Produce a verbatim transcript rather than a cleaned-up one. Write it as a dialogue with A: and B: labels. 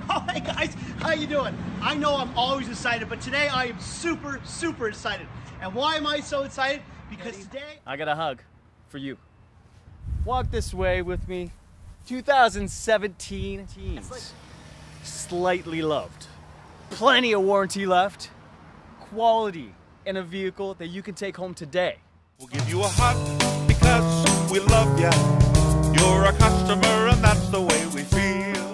A: Oh, hey guys, how you doing? I know I'm always excited, but today I am super, super excited. And why am I so excited? Because today...
B: I got a hug for you. Walk this way with me. two thousand seventeen teens. Like... Slightly loved. Plenty of warranty left. Quality in a vehicle that you can take home today.
C: We'll give you a hug because we love ya. You're a customer and that's the way we feel.